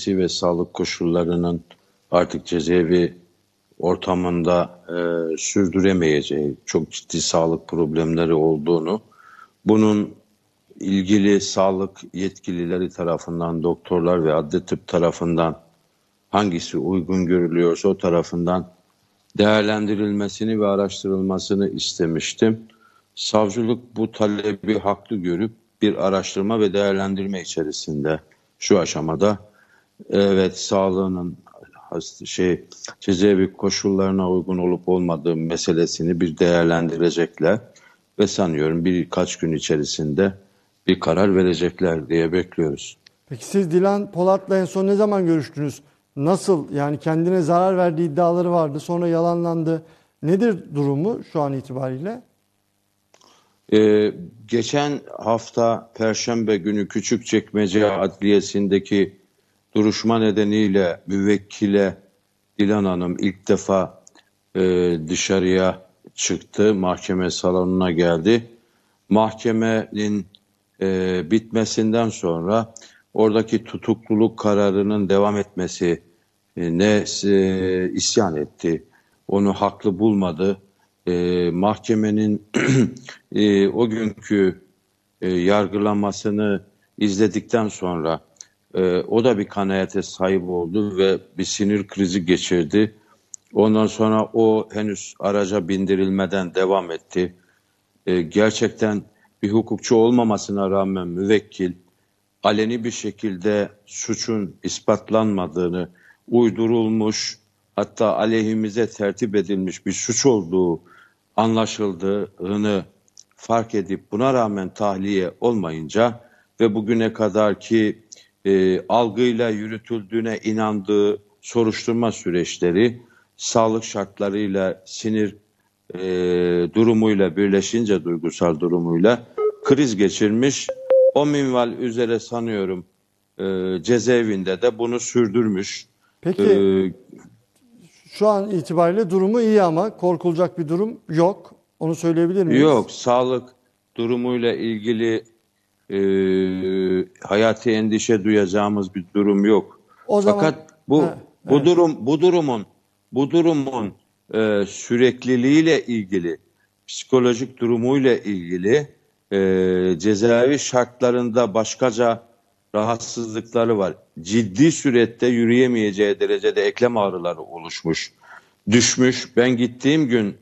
ve sağlık koşullarının artık cezaevi ortamında sürdüremeyeceği, çok ciddi sağlık problemleri olduğunu, bunun ilgili sağlık yetkilileri tarafından, doktorlar ve adli tıp tarafından hangisi uygun görülüyorsa o tarafından değerlendirilmesini ve araştırılmasını istemiştim. Savcılık bu talebi haklı görüp bir araştırma ve değerlendirme içerisinde şu aşamada evet sağlığının cezaevi koşullarına uygun olup olmadığı meselesini bir değerlendirecekler ve sanıyorum birkaç gün içerisinde bir karar verecekler diye bekliyoruz. Peki siz Dilan Polat'la en son ne zaman görüştünüz? Nasıl, yani kendine zarar verdiği iddiaları vardı, sonra yalanlandı. Nedir durumu şu an itibariyle? Geçen hafta Perşembe günü Küçükçekmece Adliyesi'ndeki duruşma nedeniyle müvekkile Dilan Hanım ilk defa dışarıya çıktı. Mahkeme salonuna geldi. Mahkemenin bitmesinden sonra oradaki tutukluluk kararının devam etmesi isyan etti. Onu haklı bulmadı. Mahkemenin o günkü yargılamasını izledikten sonra o da bir kanaate sahip oldu ve bir sinir krizi geçirdi. Ondan sonra o henüz araca bindirilmeden devam etti. Gerçekten bir hukukçu olmamasına rağmen müvekkil aleni bir şekilde suçun ispatlanmadığını, uydurulmuş, hatta aleyhimize tertip edilmiş bir suç olduğu anlaşıldığını fark edip buna rağmen tahliye olmayınca ve bugüne kadarki algıyla yürütüldüğüne inandığı soruşturma süreçleri sağlık şartlarıyla, sinir durumuyla birleşince, duygusal durumuyla kriz geçirmiş. O minval üzere sanıyorum cezaevinde de bunu sürdürmüş. Peki şu an itibariyle durumu iyi ama korkulacak bir durum yok. Onu söyleyebilir miyiz? Yok, sağlık durumuyla ilgili hayati endişe duyacağımız bir durum yok. O zaman, fakat bu durumun sürekliliğiyle ilgili, psikolojik durumuyla ilgili cezaevi şartlarında başkaca rahatsızlıkları var. Ciddi surette yürüyemeyeceği derecede eklem ağrıları oluşmuş, düşmüş. Ben gittiğim gün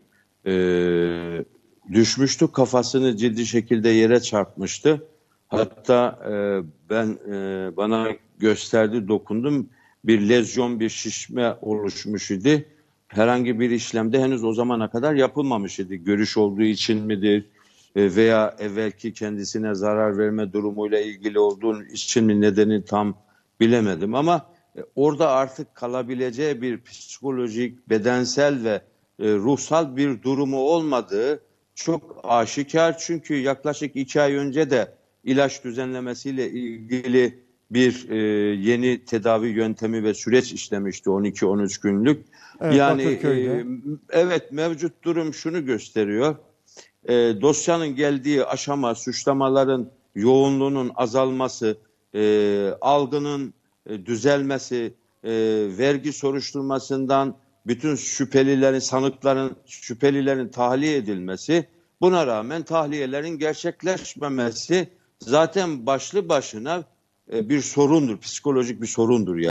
düşmüştü, kafasını ciddi şekilde yere çarpmıştı. Hatta bana gösterdi, dokundum. Bir lezyon, bir şişme oluşmuş idi. Herhangi bir işlemde henüz o zamana kadar yapılmamış idi. Görüş olduğu için midir veya evvelki kendisine zarar verme durumuyla ilgili olduğu için mi, nedeni tam bilemedim. Ama orada artık kalabileceği bir psikolojik, bedensel ve ruhsal bir durumu olmadığı çok aşikar. Çünkü yaklaşık 2 ay önce de ilaç düzenlemesiyle ilgili bir yeni tedavi yöntemi ve süreç işlemişti, 12-13 günlük. Evet, yani evet, mevcut durum şunu gösteriyor. Dosyanın geldiği aşama, suçlamaların yoğunluğunun azalması, algının düzelmesi, vergi soruşturmasından bütün şüphelilerin tahliye edilmesi, buna rağmen tahliyelerin gerçekleşmemesi zaten başlı başına bir sorundur, psikolojik bir sorundur yani.